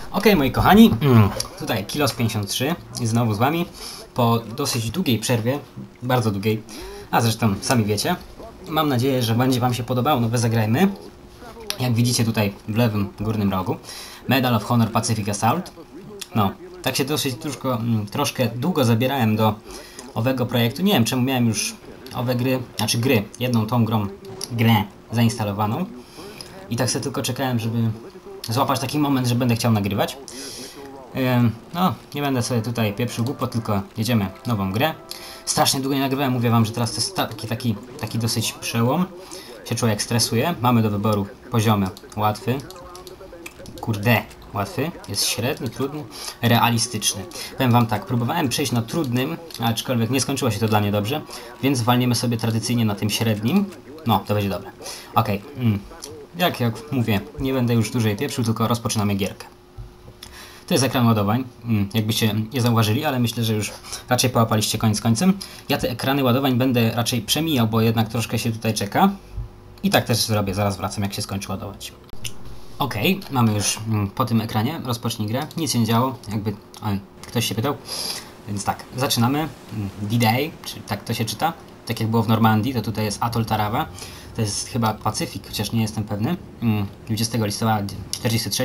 Okej, moi kochani, tutaj Kilos53 jest znowu z wami po dosyć długiej przerwie, bardzo długiej, a zresztą sami wiecie. Mam nadzieję, że będzie wam się podobało nowe Zagrajmy. Jak widzicie tutaj w lewym górnym rogu Medal of Honor Pacific Assault. No, tak się dosyć troszkę długo zabierałem do owego projektu. Nie wiem czemu miałem już owe gry, jedną tą grę zainstalowaną. I tak sobie tylko czekałem, żeby złapać taki moment, że będę chciał nagrywać. No, nie będę sobie tutaj pieprzył głupot, tylko jedziemy nową grę. Strasznie długo nie nagrywałem, mówię wam, że teraz to jest taki dosyć przełom. Się człowiek stresuje. Mamy do wyboru poziomy łatwy. Kurde, łatwy, jest średni, trudny, realistyczny. Powiem wam tak, próbowałem przejść na trudnym, aczkolwiek nie skończyło się to dla mnie dobrze, więc walniemy sobie tradycyjnie na tym średnim. No, to będzie dobre. Okej. Jak mówię, nie będę już dłużej pieprzył, tylko rozpoczynamy gierkę. To jest ekran ładowań, jakbyście nie zauważyli, ale myślę, że już raczej połapaliście koniec końcem. Ja te ekrany ładowań będę raczej przemijał, bo jednak troszkę się tutaj czeka. I tak też zrobię, zaraz wracam, jak się skończy ładować. Okej, mamy już po tym ekranie, rozpocznij grę, nic się nie działo, jakby ktoś się pytał. Więc tak, zaczynamy. D-Day, czy tak to się czyta, tak jak było w Normandii, to tutaj jest Atoll Tarawa. To jest chyba Pacyfik, chociaż nie jestem pewny. 20 listopada 43.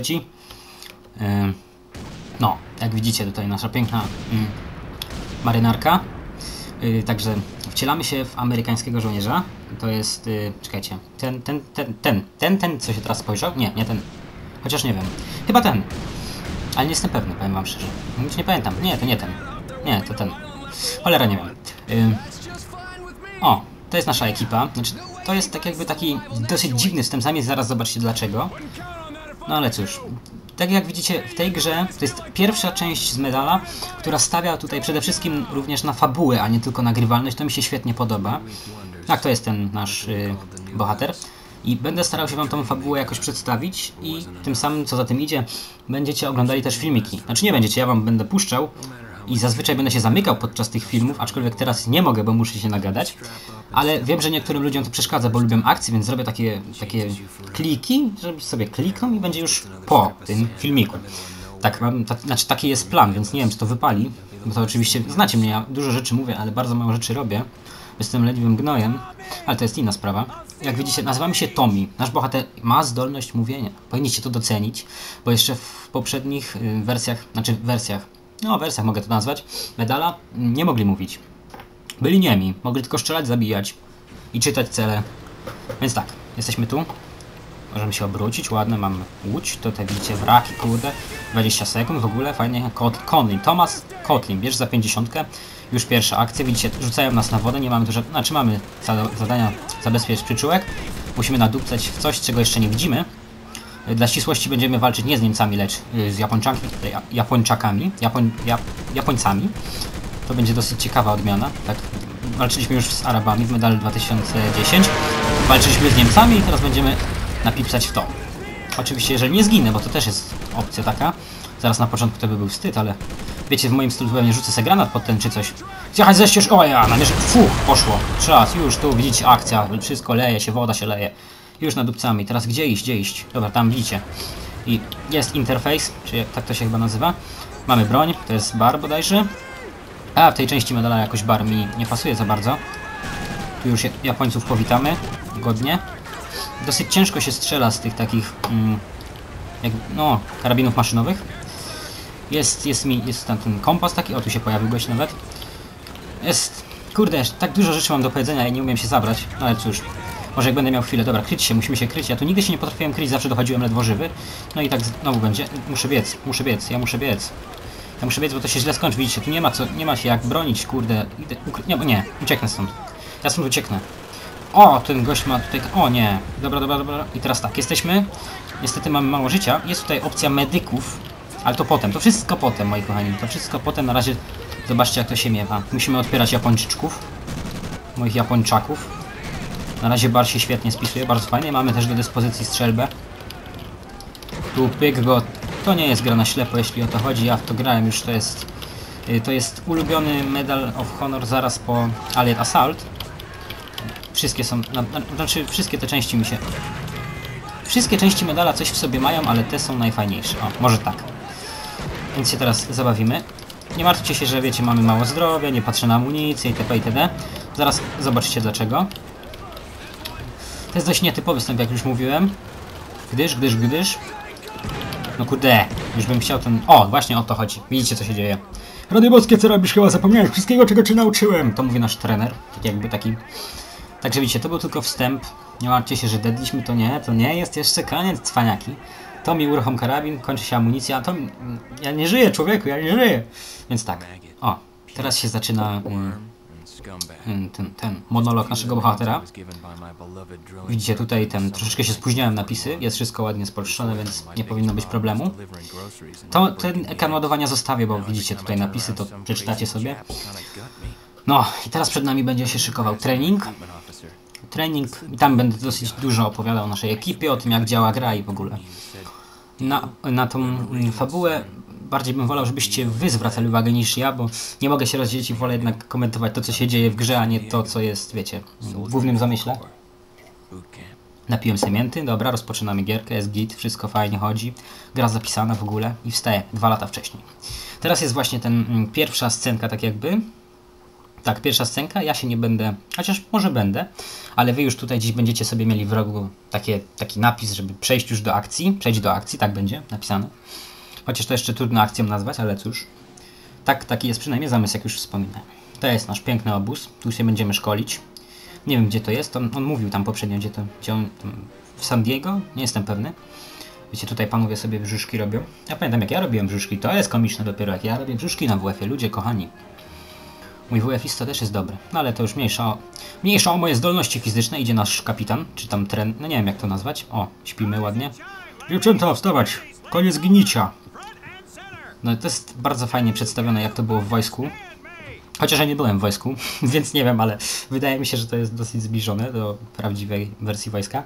No, jak widzicie tutaj nasza piękna marynarka. Także wcielamy się w amerykańskiego żołnierza. To jest, czekajcie, ten, co się teraz spojrzał? Nie ten. Chociaż nie wiem. Chyba ten. Ale nie jestem pewny, powiem wam szczerze. Nic nie pamiętam. Nie, to nie ten. Nie, to ten. Cholera, nie wiem. O, to jest nasza ekipa. Znaczy, to jest tak jakby taki dosyć dziwny wstęp, sami zaraz zobaczcie dlaczego. No ale cóż, tak jak widzicie w tej grze, to jest pierwsza część z Medala, która stawia tutaj przede wszystkim również na fabułę, a nie tylko na grywalność. To mi się świetnie podoba. Tak, to jest ten nasz bohater. I będę starał się wam tą fabułę jakoś przedstawić i tym samym, co za tym idzie, będziecie oglądali też filmiki. Znaczy nie będziecie, ja wam będę puszczał i zazwyczaj będę się zamykał podczas tych filmów, aczkolwiek teraz nie mogę, bo muszę się nagadać. Ale wiem, że niektórym ludziom to przeszkadza, bo lubią akcje, więc zrobię takie kliki, żeby sobie klikną i będzie już po tym filmiku. Tak, znaczy taki jest plan, więc nie wiem, czy to wypali. Bo to oczywiście, znacie mnie, ja dużo rzeczy mówię, ale bardzo mało rzeczy robię. Jestem leniwym gnojem, ale to jest inna sprawa. Jak widzicie, nazywamy się Tommy. Nasz bohater ma zdolność mówienia. Powinniście to docenić, bo jeszcze w poprzednich wersjach mogę to nazwać, Medala, nie mogli mówić. Byli niemi, mogli tylko strzelać, zabijać i czytać cele. Więc tak, jesteśmy tu. Możemy się obrócić, ładne, mamy łódź, tutaj widzicie wraki, kurde, 20 sekund, w ogóle fajnie. Conley, Thomas Kotlin, bierz za 50. Już pierwsza akcja, widzicie, rzucają nas na wodę, nie mamy dużo, znaczy mamy zadania zabezpieczyć przyczółek. Musimy nadupcać w coś, czego jeszcze nie widzimy. Dla ścisłości będziemy walczyć nie z Niemcami, lecz z Japońcami. To będzie dosyć ciekawa odmiana. Tak, walczyliśmy już z Arabami w Medalu 2010. Walczyliśmy z Niemcami i teraz będziemy napipsać w to. Oczywiście, jeżeli nie zginę, bo to też jest opcja taka. Zaraz na początku to by był wstyd, ale wiecie, w moim stylu pewnie rzucę sobie granat pod ten czy coś. Zjechać ze ścież, o ja, namierzę, fuch, poszło. Czas, już tu widzicie akcja, wszystko leje się, woda się leje. Już nadupcamy. Teraz gdzie iść? Dobra, tam widzicie. I jest interfejs, czy tak to się chyba nazywa. Mamy broń, to jest bar bodajże. A w tej części medala jakoś bar mi nie pasuje za bardzo. Tu już Japońców powitamy. Godnie. Dosyć ciężko się strzela z tych takich karabinów maszynowych. Jest tam ten kompas taki, o tu się pojawił gość nawet. Kurde, tak dużo rzeczy mam do powiedzenia i nie umiem się zabrać, ale cóż. Może jak będę miał chwilę, dobra, kryć się, musimy się kryć. Ja tu nigdy się nie potrafiłem kryć, zawsze dochodziłem ledwo żywy. No i tak znowu będzie. Muszę biec, bo to się źle skończy, widzicie, tu nie ma się jak bronić, kurde. Nie, ucieknę stąd. Ja stąd ucieknę. O, ten gość ma tutaj, o nie. Dobra. I teraz tak, jesteśmy. Niestety mamy mało życia. Jest tutaj opcja medyków, ale to potem, to wszystko potem, moi kochani. To wszystko potem, na razie zobaczcie jak to się miewa. Musimy odpierać Japończyczków. Moich Japończaków. Na razie bar się świetnie spisuje, bardzo fajnie. Mamy też do dyspozycji strzelbę. Tu pyk go. To nie jest gra na ślepo, jeśli o to chodzi. Ja w to grałem już, to jest ulubiony Medal of Honor zaraz po Allied Assault. Wszystkie są, znaczy wszystkie te części mi się... Wszystkie części medala coś w sobie mają, ale te są najfajniejsze. O, może tak. Więc się teraz zabawimy. Nie martwcie się, że wiecie, mamy mało zdrowia, nie patrzę na amunicję itp. itd. Zaraz zobaczycie dlaczego. To jest dość nietypowy wstęp, jak już mówiłem. Gdyż... No kurde, już bym chciał ten... O, właśnie o to chodzi. Widzicie, co się dzieje. Rady boskie, co robisz? Chyba zapomniałeś wszystkiego, czego cię nauczyłem. To mówi nasz trener. Tak jakby taki... Także widzicie, to był tylko wstęp. Nie martwcie się, że dedliśmy, to nie jest jeszcze koniec, cwaniaki. To mi uruchom karabin, kończy się amunicja, to... Ja nie żyję, człowieku, ja nie żyję. Więc tak. O, teraz się zaczyna... ten monolog naszego bohatera. Widzicie tutaj troszeczkę się spóźniałem napisy, jest wszystko ładnie spolszczone, więc nie powinno być problemu. Ten ekran ładowania zostawię, bo widzicie tutaj napisy, to przeczytacie sobie. No i teraz przed nami będzie się szykował trening. I tam będę dosyć dużo opowiadał o naszej ekipie, o tym jak działa gra i w ogóle. Na tą fabułę bardziej bym wolał, żebyście wy zwracali uwagę niż ja, bo nie mogę się rozdzielić i wolę jednak komentować to, co się dzieje w grze, a nie to, co jest, wiecie, w głównym zamyśle. Napiłem sobie mięty, dobra, rozpoczynamy gierkę, jest git, wszystko fajnie chodzi, gra zapisana w ogóle i wstaje 2 lata wcześniej. Teraz jest właśnie pierwsza scenka, tak jakby. Tak, pierwsza scenka, ja się nie będę, chociaż może będę, ale wy już tutaj dziś będziecie sobie mieli w rogu taki napis, żeby przejść już do akcji, tak będzie napisane. Chociaż to jeszcze trudno akcją nazwać, ale cóż. Taki jest przynajmniej zamysł, jak już wspominałem. To jest nasz piękny obóz, tu się będziemy szkolić. Nie wiem gdzie to jest, on mówił tam poprzednio, gdzie on w San Diego? Nie jestem pewny. Wiecie, tutaj panowie sobie brzuszki robią. Ja pamiętam jak ja robiłem brzuszki, to jest komiczne dopiero jak ja robię brzuszki na WF-ie, ludzie kochani. Mój WF-ista też jest dobry, no ale to już mniejsza o moje zdolności fizyczne, idzie nasz kapitan, czy tam no nie wiem jak to nazwać. O, śpimy ładnie. Dziewczęta, wstawać, koniec gnicia. No to jest bardzo fajnie przedstawione jak to było w wojsku. Chociaż ja nie byłem w wojsku, więc nie wiem, ale wydaje mi się, że to jest dosyć zbliżone do prawdziwej wersji wojska.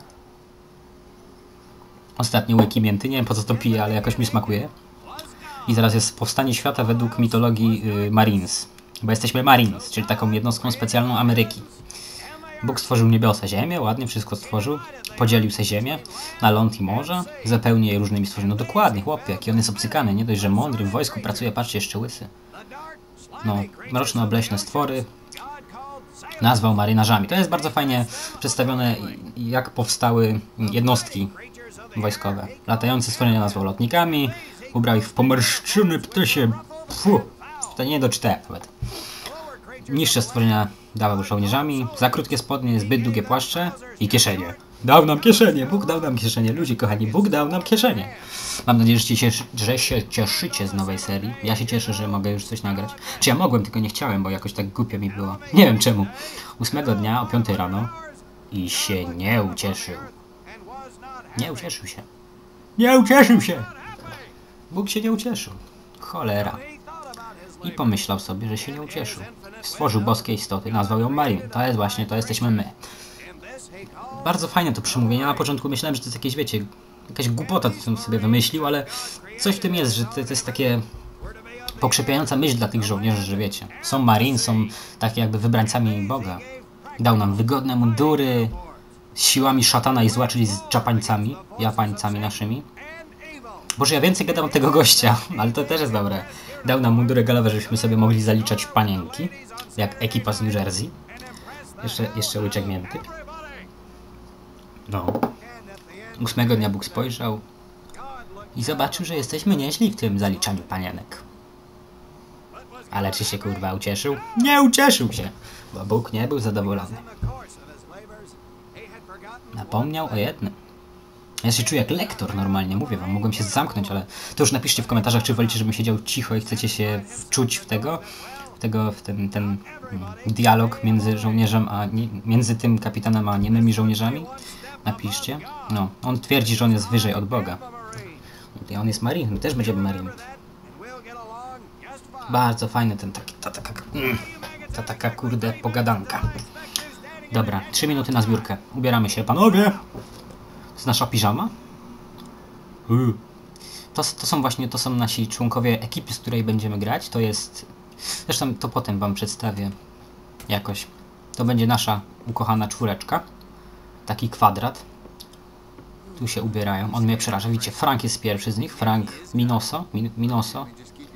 Ostatnie łyki mięty, nie wiem po co to piję, ale jakoś mi smakuje. I zaraz jest powstanie świata według mitologii Marines. Bo jesteśmy Marines, czyli taką jednostką specjalną Ameryki. Bóg stworzył niebiosa, ziemię, ładnie wszystko stworzył. Podzielił se ziemię na ląd i morze. Zapełnił je różnymi stworzeniami. No dokładnie, chłopie, jaki on jest obcykany. Nie dość, że mądry, w wojsku pracuje, patrzcie, jeszcze łysy. No, mroczno-obleśne stwory. Nazwał marynarzami. To jest bardzo fajnie przedstawione, jak powstały jednostki wojskowe. Latające stworzenia nazwał lotnikami. Ubrał ich w pomarszczone ptasie. To nie doczytałem nawet. Niższe stworzenia dawał żołnierzami. Za krótkie spodnie, zbyt długie płaszcze i kieszenie. Dał nam kieszenie, Bóg dał nam kieszenie. Ludzie kochani, Bóg dał nam kieszenie. Mam nadzieję, że się cieszycie z nowej serii. Ja się cieszę, że mogę już coś nagrać. Czy ja mogłem, tylko nie chciałem, bo jakoś tak głupio mi było. Nie wiem czemu. 8 dnia o 5 rano i się nie ucieszył. Nie ucieszył się. Nie ucieszył się! Bóg się nie ucieszył. Cholera. I pomyślał sobie, że się nie ucieszył. Stworzył boskie istoty, nazwał ją Marine. To jest właśnie, to jesteśmy my. Bardzo fajne to przemówienie. Na początku myślałem, że to jest jakieś, wiecie, jakaś głupota, co sobie wymyślił, ale coś w tym jest, że to jest takie pokrzepiająca myśl dla tych żołnierzy, że wiecie, są Marine, są takie jakby wybrańcami Boga. Dał nam wygodne mundury, siłami szatana i zła, czyli z Japańcami naszymi. Boże, ja więcej gadam od tego gościa, ale to też jest dobre. Dał nam mundury galowe, żebyśmy sobie mogli zaliczać panienki, jak ekipa z New Jersey. Jeszcze łyczek mięty. No. 8 dnia Bóg spojrzał i zobaczył, że jesteśmy nieźli w tym zaliczaniu panienek. Ale czy się kurwa ucieszył? Nie ucieszył się, bo Bóg nie był zadowolony. Napomniał o jednym. Ja się czuję jak lektor normalnie, mówię wam, mogłem się zamknąć, ale to już napiszcie w komentarzach, czy wolicie, żebym siedział cicho i chcecie się wczuć w ten dialog między żołnierzem między tym kapitanem a niemymi żołnierzami. Napiszcie. No, on twierdzi, że on jest wyżej od Boga. I on jest Marine, my też będziemy Marine. Bardzo fajny ta taka kurde pogadanka. Dobra, 3 minuty na zbiórkę. Ubieramy się, panowie! To jest nasza piżama? To są nasi członkowie ekipy, z której będziemy grać. To jest... Zresztą to potem wam przedstawię jakoś. To będzie nasza ukochana 4. Taki kwadrat. Tu się ubierają. On mnie przeraża. Widzicie, Frank jest pierwszy z nich. Frank Minoso.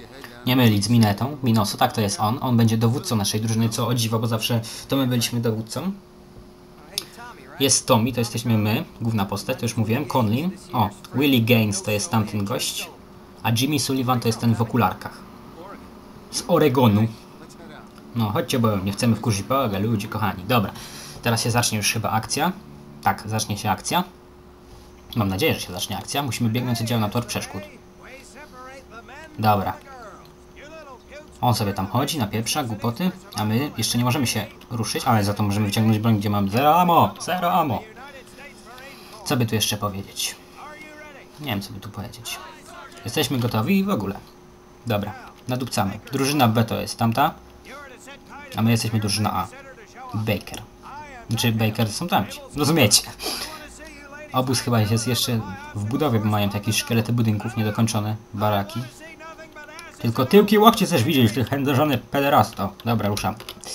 Nie mylić z Minetą. Minoso, tak, to jest on. On będzie dowódcą naszej drużyny, co o dziwo, bo zawsze to my byliśmy dowódcą. Jest Tommy, to jesteśmy my, główna postać, to już mówiłem. Conlin. O, Willie Gaines to jest tamten gość. A Jimmy Sullivan to jest ten w okularkach. Z Oregonu. No, chodźcie, bo nie chcemy wkurzyć Boga, ludzie kochani. Dobra, teraz się zacznie już chyba akcja. Tak, zacznie się akcja. Mam nadzieję, że się zacznie akcja. Musimy biegnąć oddział na tor przeszkód. Dobra. On sobie tam chodzi, napieprza, głupoty, a my jeszcze nie możemy się ruszyć, ale za to możemy wyciągnąć broń, gdzie mam zero ammo, zero ammo. Co by tu jeszcze powiedzieć? Nie wiem, co by tu powiedzieć. Jesteśmy gotowi i w ogóle. Dobra, nadupcamy. Drużyna B to jest tamta, a my jesteśmy drużyna A. Baker. Znaczy Baker są tamci, rozumiecie? Obóz chyba jest jeszcze w budowie, bo mają takie szkielety budynków, niedokończone baraki. Tylko tyłki łokcie chcesz widzieć, ty chędożony pederasto. Dobra, ruszam.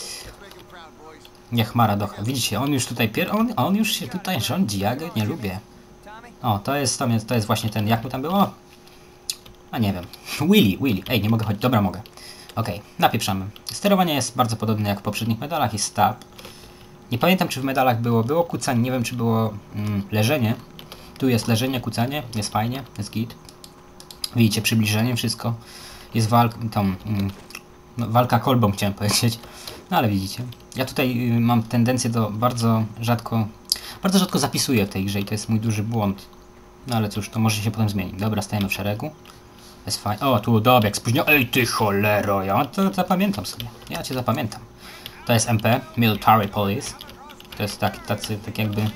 Niech ma radocha. Widzicie, on już tutaj on już się tutaj rządzi, ja go nie lubię. O, to jest właśnie ten, jak mu tam było? A nie wiem. Willy. Ej, nie mogę chodzić. Dobra, mogę. Okej, napieprzamy. Sterowanie jest bardzo podobne jak w poprzednich medalach, jest stab. Nie pamiętam, czy w medalach było kucanie, nie wiem, czy było leżenie. Tu jest leżenie, kucanie, jest fajnie, jest git. Widzicie, przybliżenie, wszystko. Jest walka kolbą, chciałem powiedzieć. No ale widzicie. Ja tutaj mam tendencję do bardzo rzadko zapisuję w tej grze i to jest mój duży błąd. No ale cóż, to może się potem zmieni. Dobra, stajemy w szeregu. Jest fajnie. O, tu dobieg spóźniony. Ej, ty cholero, ja to zapamiętam sobie. Ja cię zapamiętam. To jest MP, Military Police. To jest tacy jakby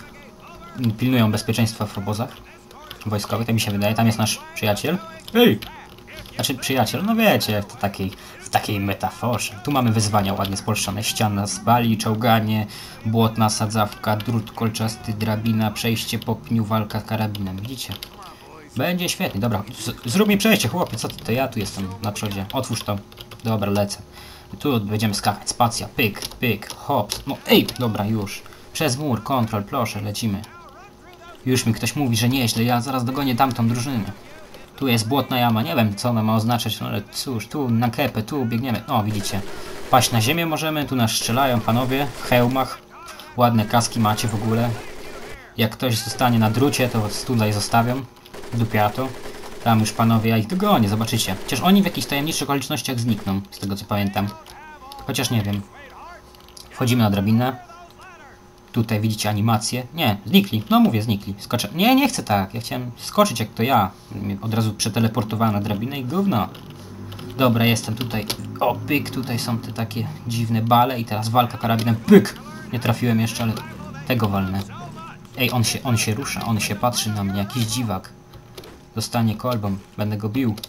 pilnują bezpieczeństwa w obozach wojskowych, tak mi się wydaje. Tam jest nasz przyjaciel. Ej! Znaczy przyjaciel, no wiecie, w takiej metaforze. Tu mamy wyzwania ładnie spolszczone. Ściana z bali, czołganie, błotna sadzawka, drut kolczasty, drabina, przejście po pniu, walka karabinem. Widzicie? Będzie świetnie. Dobra, zrób mi przejście, chłopie. Co ty? To ja tu jestem na przodzie. Otwórz to. Dobra, lecę. Tu będziemy skakać. Spacja, pyk, hops. No ej, dobra, już. Przez mur, kontrol, proszę, lecimy. Już mi ktoś mówi, że nieźle. Ja zaraz dogonię tamtą drużynę. Tu jest błotna jama, nie wiem co ona ma oznaczać, no ale cóż, tu na kepę, tu biegniemy. O, widzicie, paść na ziemię możemy, tu nas strzelają panowie w hełmach. Ładne kaski macie w ogóle. Jak ktoś zostanie na drucie, to tutaj zostawią. Dupiato. Tam już panowie, ja ich dogonię, zobaczycie. Chociaż oni w jakichś tajemniczych okolicznościach znikną, z tego co pamiętam. Chociaż nie wiem. Wchodzimy na drabinę. Tutaj widzicie animację. Nie, znikli. No mówię, znikli. Skoczę. Nie chcę tak. Ja chciałem skoczyć jak to ja. Mnie od razu przeteleportowałem na drabinę i gówno. Dobra, jestem tutaj. O, pyk. Tutaj są te takie dziwne bale i teraz walka karabinem. Pyk! Nie trafiłem jeszcze, ale tego walnę. Ej, on się rusza. On się patrzy na mnie. Jakiś dziwak. Dostanie kolbą. Będę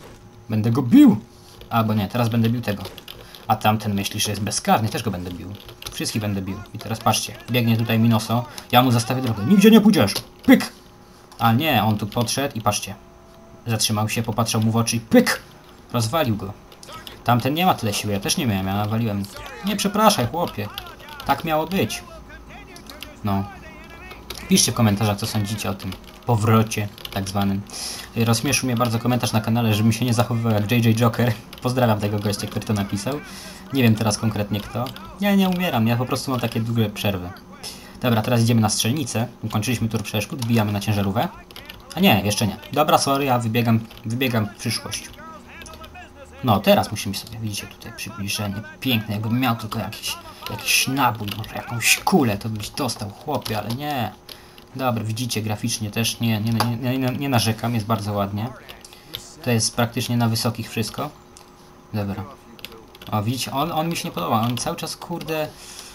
go bił! Albo nie, teraz będę bił tego. A tamten myśli, że jest bezkarny. Też go będę bił. Wszystkich będę bił. I teraz patrzcie. Biegnie tutaj Minoso. Ja mu zastawię drogę. Nigdzie nie pójdziesz. Pyk! A nie, on tu podszedł i patrzcie. Zatrzymał się, popatrzał mu w oczy i pyk! Rozwalił go. Tamten nie ma tyle siły. Ja też nie miałem. Ja nawaliłem. Nie przepraszaj, chłopie. Tak miało być. No. Piszcie w komentarzach, co sądzicie o tym powrocie, tak zwanym. Rozśmieszył mnie bardzo komentarz na kanale, żebym się nie zachowywał jak JJ Joker. Pozdrawiam tego gościa, który to napisał. Nie wiem teraz konkretnie kto. Ja nie umieram, ja po prostu mam takie długie przerwy. Dobra, teraz idziemy na strzelnicę. Ukończyliśmy tur przeszkód, wbijamy na ciężarówkę. A nie, jeszcze nie. Dobra, sorry, ja wybiegam w przyszłość. No, teraz musimy sobie, widzicie tutaj przybliżenie. Piękne, jakbym miał tylko jakiś nabój, może jakąś kulę, to byś dostał, chłopie, ale nie. Dobra, widzicie, graficznie też nie narzekam, jest bardzo ładnie. To jest praktycznie na wysokich wszystko. Dobra. O, widzicie, on mi się nie podoba, on cały czas, kurde...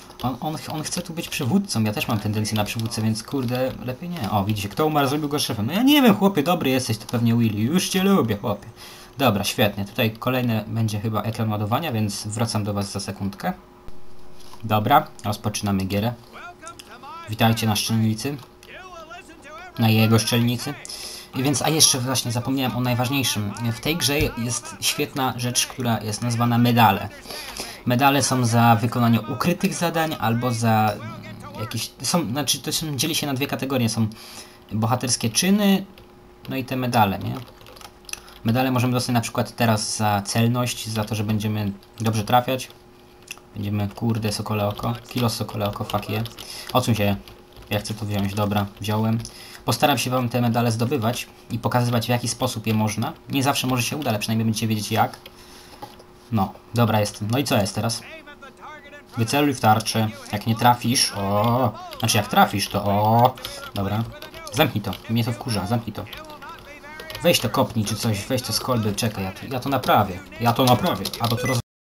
On chce tu być przywódcą, ja też mam tendencję na przywódcę, więc kurde, lepiej nie. O, widzicie, kto umarł, zrobił go szefem. No ja nie wiem, chłopie, dobry jesteś, to pewnie Willy, już cię lubię, chłopie. Dobra, świetnie, tutaj kolejne będzie chyba ekran ładowania, więc wracam do was za sekundkę. Dobra, rozpoczynamy gierę. Witajcie na szczelnicy. Na jego szczelnicy. I więc, a jeszcze właśnie zapomniałem o najważniejszym. W tej grze jest świetna rzecz, która jest nazwana medale. Medale są za wykonanie ukrytych zadań, albo za jakieś... dzieli się na dwie kategorie. Są bohaterskie czyny, no i te medale, nie? Medale możemy dostać na przykład teraz za celność, za to, że będziemy dobrze trafiać. Będziemy, kurde, sokole oko. Kilo sokole oko, fuck yeah. Odsuń się. Ja chcę to wziąć, dobra, wziąłem. Postaram się wam te medale zdobywać i pokazywać, w jaki sposób je można. Nie zawsze może się uda, ale przynajmniej będziecie wiedzieć jak. No, dobra jestem. No i co jest teraz? Wyceluj w tarczę. Jak nie trafisz, o, znaczy jak trafisz, to o. Dobra. Zamknij to. Mnie to wkurza, zamknij to. Weź to kopnij czy coś, weź to z kolby, czekaj, ja to naprawię. Ja to naprawię. Albo to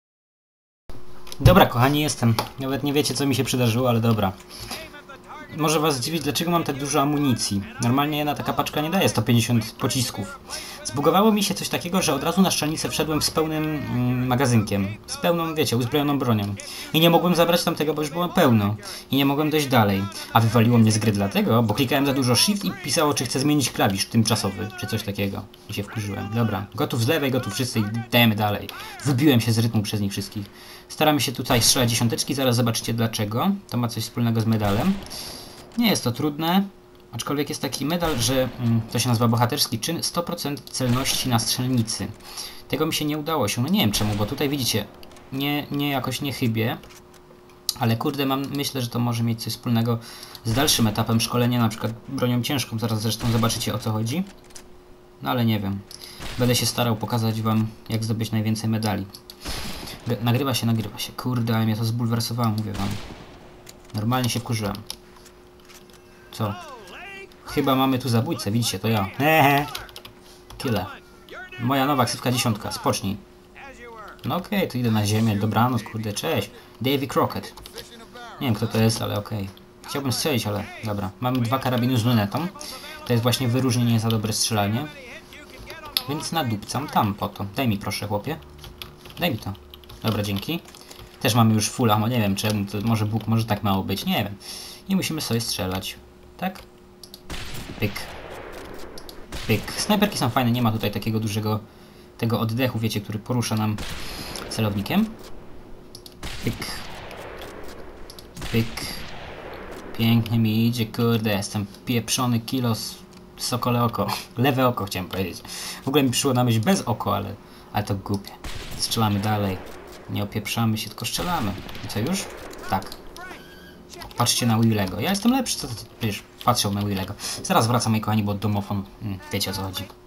Dobra, kochani, jestem. Nawet nie wiecie, co mi się przydarzyło, ale dobra. Może was zdziwić, dlaczego mam tak dużo amunicji. Normalnie jedna taka paczka nie daje 150 pocisków. Zbugowało mi się coś takiego, że od razu na strzelnicę wszedłem z pełnym magazynkiem. Z pełną, wiecie, uzbrojoną bronią. I nie mogłem zabrać tamtego, bo już było pełno. I nie mogłem dojść dalej. A wywaliło mnie z gry dlatego, bo klikałem za dużo shift i pisało, czy chcę zmienić klawisz tymczasowy, czy coś takiego. I się wkurzyłem. Dobra, gotów z lewej, gotów wszyscy i dajemy dalej. Wybiłem się z rytmu przez nich wszystkich. Staramy się tutaj strzelać dziesiąteczki, zaraz zobaczycie dlaczego. To ma coś wspólnego z medalem. Nie jest to trudne, aczkolwiek jest taki medal, że to się nazywa bohaterski czyn, 100% celności na strzelnicy. Tego mi się nie udało się, no nie wiem czemu, bo tutaj widzicie, jakoś nie chybię, ale kurde, myślę, że to może mieć coś wspólnego z dalszym etapem szkolenia, na przykład bronią ciężką, zaraz zresztą zobaczycie, o co chodzi. No ale nie wiem, będę się starał pokazać wam, jak zdobyć najwięcej medali. Nagrywa się, kurde, ale mnie to zbulwersowało, mówię wam. Normalnie się wkurzyłem. Co? Chyba mamy tu zabójcę, widzicie, to ja. Tyle. Moja nowa ksywka 10, spocznij. No okej, to idę na ziemię, dobranoc, kurde, cześć. Davy Crockett. Nie wiem kto to jest, ale okej. Chciałbym strzelić, ale dobra. Mamy 2 karabiny z lunetą. To jest właśnie wyróżnienie za dobre strzelanie. Więc nadupcam tam po to. Daj mi proszę, chłopie. Daj mi to. Dobra, dzięki. Też mamy już full ammo, nie wiem czemu, to może Bóg, może tak mało być, nie wiem. I musimy sobie strzelać. Tak? Pyk. Pyk. Snajperki są fajne, nie ma tutaj takiego dużego tego oddechu, wiecie, który porusza nam celownikiem. Pyk. Pyk. Pięknie mi idzie, kurde, jestem pieprzony kilo sokole oko. Lewe oko chciałem powiedzieć. W ogóle mi przyszło na myśl bez oko, ale to głupie. Strzelamy dalej. Nie opieprzamy się, tylko strzelamy. I co już? Tak. Patrzcie na Willego. Ja jestem lepszy, co ty przecież patrzał na Willego. Zaraz wracam, moi kochani, bo domofon, wiecie o co chodzi.